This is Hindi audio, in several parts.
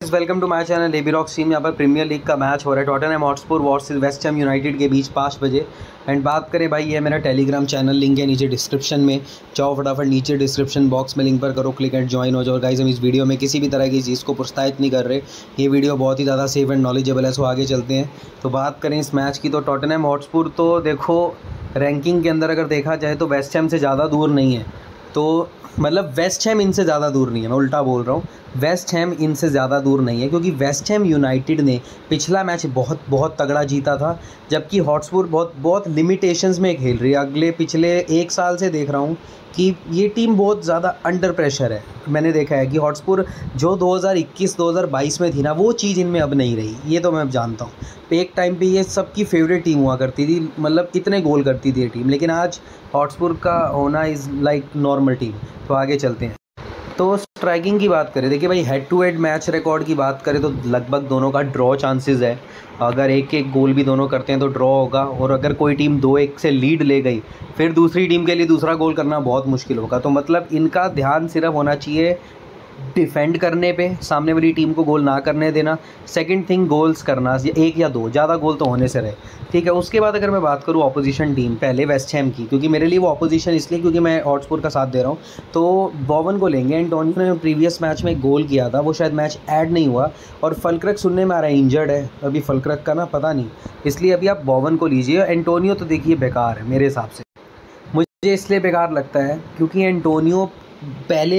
Welcome to my channel AB rock team. यहाँ पर प्रीमियर लीग का मैच हो रहा है Tottenham Hotspur versus West Ham United के बीच 5 बजे। एंड बात करें भाई, ये मेरा टेलीग्राम चैनल, लिंक है नीचे डिस्क्रिप्शन में। जाओ फटाफट नीचे डिस्क्रिप्शन बॉक्स में लिंक पर करो क्लिक एंड ज्वाइन हो जाओ। गाइस, हम इस वीडियो में किसी भी तरह की चीज़ को प्रोत्साहित नहीं कर रहे। ये वीडियो बहुत ही ज़्यादा सेफ एंड नॉलेजेबल है। सो आगे चलते हैं। तो बात करें इस मैच की, तो टॉटनहम हॉटस्पर तो देखो रैंकिंग के अंदर अगर देखा जाए तो वेस्ट हैम से ज़्यादा दूर नहीं है। तो मतलब वेस्ट हैम इनसे ज़्यादा दूर नहीं है, मैं उल्टा बोल रहा हूँ। वेस्ट हैम इनसे ज़्यादा दूर नहीं है क्योंकि वेस्ट हैम यूनाइटेड ने पिछला मैच बहुत तगड़ा जीता था, जबकि हॉटस्पर बहुत लिमिटेशंस में खेल रही है। अगले पिछले 1 साल से देख रहा हूँ कि ये टीम बहुत ज़्यादा अंडर प्रेशर है। मैंने देखा है कि हॉटस्पर जो 2021-2022 में थी ना, वो चीज़ इनमें अब नहीं रही। ये तो मैं अब जानता हूँ। एक टाइम पे ये सबकी फेवरेट टीम हुआ करती थी, मतलब कितने गोल करती थी ये टीम, लेकिन आज हॉटस्पर का होना इज़ लाइक नॉर्मल टीम। तो आगे चलते हैं। तो स्ट्राइकिंग की बात करें, देखिए भाई, head to head match record की बात करें तो लगभग दोनों का ड्रॉ चांसेस है। अगर एक गोल भी दोनों करते हैं तो ड्रॉ होगा, और अगर कोई टीम 2-1 से लीड ले गई फिर दूसरी टीम के लिए दूसरा गोल करना बहुत मुश्किल होगा। तो मतलब इनका ध्यान सिर्फ होना चाहिए डिफेंड करने पे, सामने वाली टीम को गोल ना करने देना। सेकंड थिंग, गोल्स करना, 1 या 2, ज़्यादा गोल तो होने से रहे, ठीक है। उसके बाद अगर मैं बात करूँ अपोजिशन टीम, पहले वेस्ट हैम की, क्योंकि मेरे लिए वो अपोजिशन इसलिए क्योंकि मैं हॉटस्पर का साथ दे रहा हूँ। तो बोवन को लेंगे। एंटोनियो ने प्रीवियस मैच में गोल किया था, वो शायद मैच ऐड नहीं हुआ, और फलक्रक सुनने में आ रहा है इंजर्ड है अभी फलक्रक का ना, पता नहीं, इसलिए अभी आप बोवन को लीजिए। एंटोनियो तो देखिए बेकार है मेरे हिसाब से। मुझे इसलिए बेकार लगता है क्योंकि एंटोनियो पहले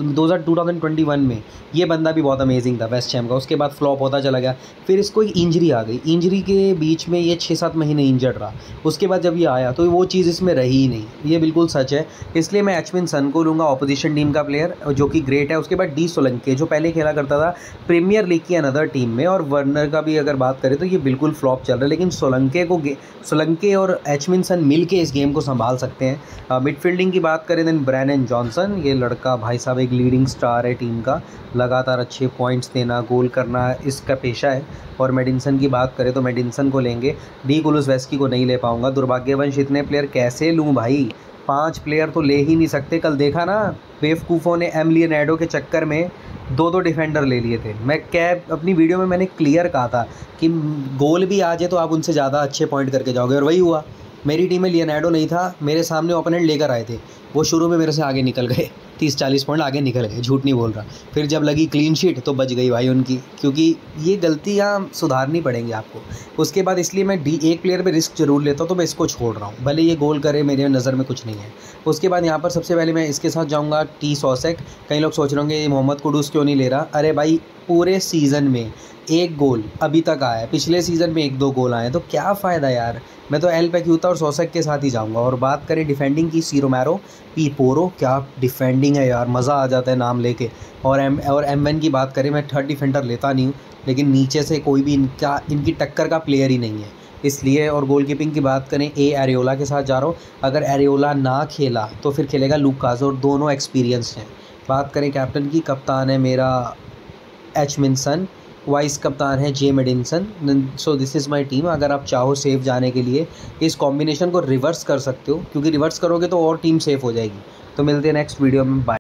2021 में ये बंदा भी बहुत अमेजिंग था वेस्ट हैम का, उसके बाद फ्लॉप होता चला गया। फिर इसको एक इंजरी आ गई, इंजरी के बीच में ये 6-7 महीने इंजर्ड रहा। उसके बाद जब ये आया तो वो चीज़ इसमें रही ही नहीं, ये बिल्कुल सच है। इसलिए मैं एचमिनसन को लूँगा, ऑपोजिशन टीम का प्लेयर जो कि ग्रेट है। उसके बाद डी सोलंके, जो पहले खेला करता था प्रीमियर लीग की अनदर टीम में, और वर्नर का भी अगर बात करें तो ये बिल्कुल फ्लॉप चल रहा है, लेकिन सोलंके और एचमिनसन मिल के इस गेम को संभाल सकते हैं। मिडफील्डिंग की बात करें देन ब्रैनन जॉनसन, ये लड़का भाई साहब एक लीडिंग स्टार है टीम का, लगातार अच्छे पॉइंट्स देना, गोल करना इसका पेशा है। और मेडिसन की बात करें तो मेडिसन को लेंगे, डी कुलुसवेस्की को नहीं ले पाऊंगा। दुर्भाग्यवंश इतने प्लेयर कैसे लूँ भाई, 5 प्लेयर तो ले ही नहीं सकते। कल देखा ना, बेवकूफ़ों ने एम लियोनार्डो के चक्कर में 2 डिफेंडर ले लिए थे। मैं अपनी वीडियो में मैंने क्लियर कहा था कि गोल भी आ जाए तो आप उनसे ज़्यादा अच्छे पॉइंट करके जाओगे, और वही हुआ। मेरी टीम में लियोनार्डो नहीं था, मेरे सामने ओपोनेंट लेकर आए थे, वो शुरू में मेरे से आगे निकल गए, 30-40 पॉइंट आगे निकल गए, झूठ नहीं बोल रहा। फिर जब लगी क्लीन शीट तो बच गई भाई उनकी, क्योंकि ये गलतियाँ सुधारनी पड़ेंगी आपको। उसके बाद इसलिए मैं एक प्लेयर पे रिस्क जरूर लेता हूँ, तो मैं इसको छोड़ रहा हूँ, भले ये गोल करे, मेरे नज़र में कुछ नहीं है। उसके बाद यहाँ पर सबसे पहले मैं इसके साथ जाऊँगा टी सॉसेक। कई लोग सोच रहे होंगे ये मोहम्मद कुडूस क्यों नहीं ले रहा। अरे भाई, पूरे सीज़न में 1 गोल अभी तक आया है, पिछले सीज़न में 1-2 गोल आए, तो क्या फ़ायदा यार। मैं तो एल पैक्यूता और सोसेक के साथ ही जाऊंगा। और बात करें डिफेंडिंग की, सी रोमेरो, पी पोरो, क्या डिफेंडिंग है यार, मज़ा आ जाता है नाम लेके। और एम1 की बात करें, मैं 3rd डिफेंडर लेता नहीं हूँ, लेकिन नीचे से कोई भी इनकी टक्कर का प्लेयर ही नहीं है, इसलिए। और गोलकीपिंग की बात करें, एरियोला के साथ जा रहा हूँ। अगर एरियोला ना खेला तो फिर खेलेगा लूकास, और दोनों एक्सपीरियंस हैं। बात करें कैप्टन की, कप्तान है मेरा एचमिनसन, वाइस कप्तान है J Madison. So this is my team. अगर आप चाहो सेफ जाने के लिए इस कॉम्बिनेशन को रिवर्स कर सकते हो, क्योंकि रिवर्स करोगे तो और टीम सेफ हो जाएगी। तो मिलते हैं नेक्स्ट वीडियो में, बाय।